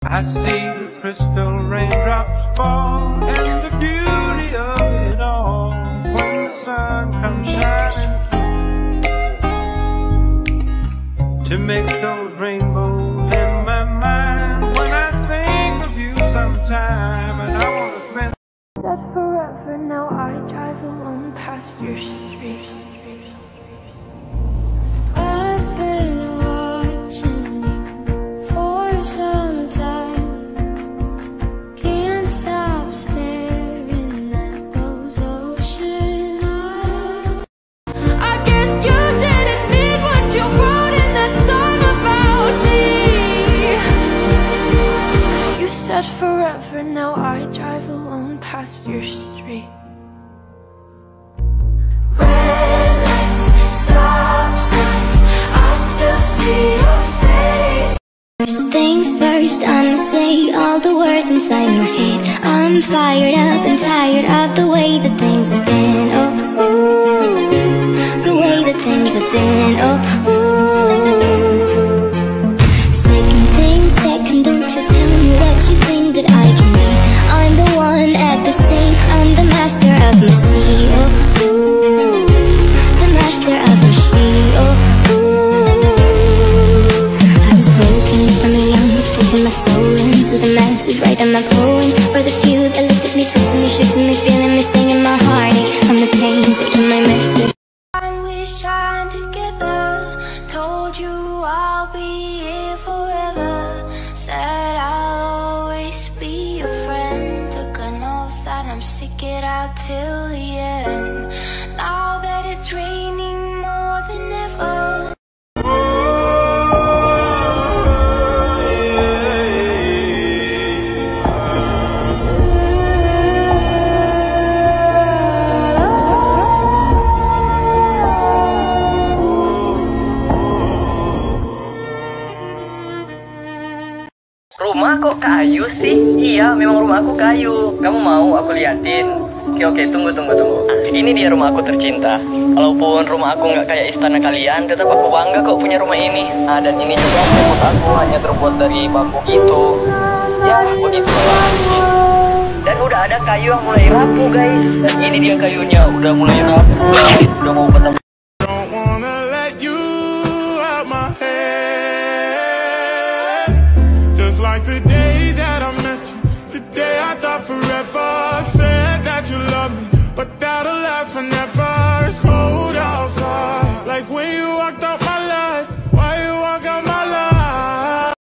I see the crystal raindrops fall and the beauty of it all when the sun comes shining through to make those rainbows in my mind when I think of you sometime and I want to spend that forever. Now I drive alone past your street. I've been watching you for some time. Can't stop staring at those ocean eyes. I guess you didn't mean what you wrote in that song about me. You said forever, now I drive alone past your street. Red lights, stop signs, I still see your face. First things first, I'ma say all the words inside my head. I'm fired up and tired of the way that things have been. Oh, ooh, the way that things have been. Oh, ooh. Second thing, second, don't you tell me what you think that I can be. I'm the one at the sea, I'm the master of my sea. Oh, ooh, the master of my sea. Oh, ooh. I was broken from a young age, taking my soul into the masses, writing my poems for the few that looked at me, took to me, shook to me, feeling me, singing my heartache. I'm the pain, taking my message. I wish I together, told you I'll be here forever, said I'll always be your friend, took an oath that I'm stick it out till the end. Now that it's raining more than ever. Rumah kok kayu sih? Iya, memang rumah aku kayu. Kamu mau aku liatin? Oke, tunggu. Ini dia rumah aku tercinta. Walaupun rumah aku nggak kayak istana kalian, tetap aku bangga kok punya rumah ini. Nah, dan ini juga rumah aku hanya terbuat dari bambu gitu. Ya, begitulah. Dan udah ada kayu yang mulai rapuh, guys. Dan ini dia kayunya, udah mulai rapuh. Udah mau benar. Like the day that I met you, the day I thought forever, said that you love me, but that'll last forever. It's cold outside, like when you